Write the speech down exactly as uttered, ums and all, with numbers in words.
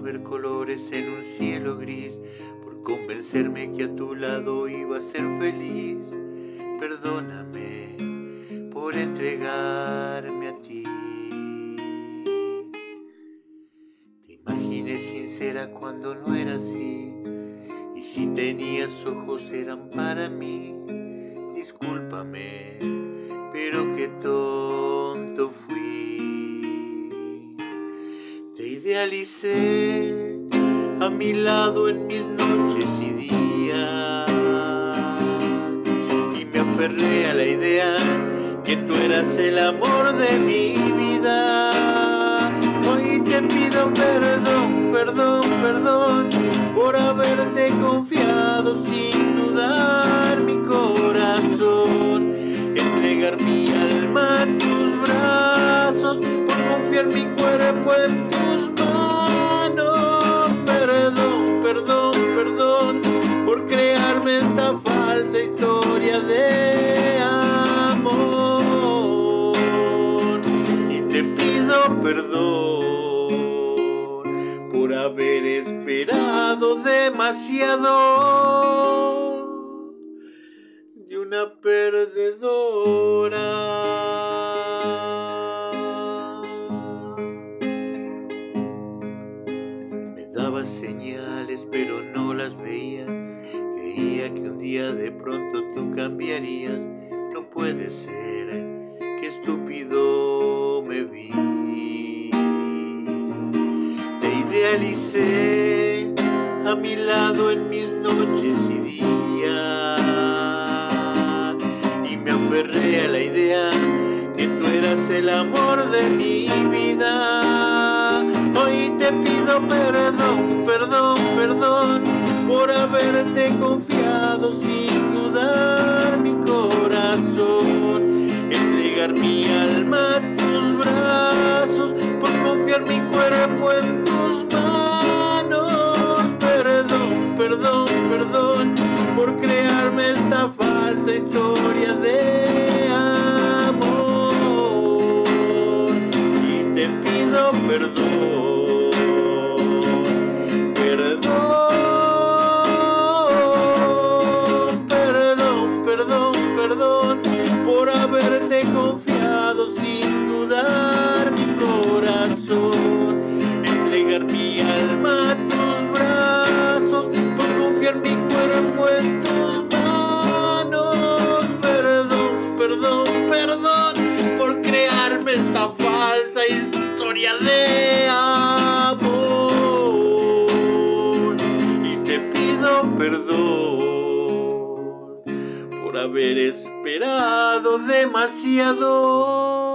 ver colores en un cielo gris, por convencerme que a tu lado iba a ser feliz. Perdóname por entregarme a ti. Te imaginé sincera cuando no era así, y si tenías ojos eran para mí. Discúlpame, pero qué tonto fui. Te idealicé a mi lado en mis noches y días, y me aferré a la idea que tú eras el amor de mi vida. Hoy te pido perdón, perdón, perdón por haberte confiado sin dudar mi corazón, entregar mi alma a tus brazos, por confiar mi cuerpo en tus manos. Perdón, perdón, perdón por crearme esta falsa historia de amor, y te pido perdón por haber esperado demasiado de una perdedora. Me dabas señales pero no las veía, creía que un día de pronto tú cambiarías. No puede ser, qué estúpido me vi. Idealicé a mi lado en mis noches y días, y me aferré a la idea que tú eras el amor de mi vida. Hoy te pido perdón, perdón, perdón por haberte confiado sin dudar mi corazón, entregar mi alma a tus brazos, por confiar mi cuerpo en tus manos. Perdón, perdón, perdón por crearme esta falsa historia de amor, y te pido perdón, perdón, perdón, perdón, perdón por haberte confiado sin dudar mi corazón, entregar mi alma a tus brazos, por confiar mi cuerpo en tus manos. Perdón, perdón, perdón por crearme esta falsa historia de amor, y te pido perdón por haber esperado demasiado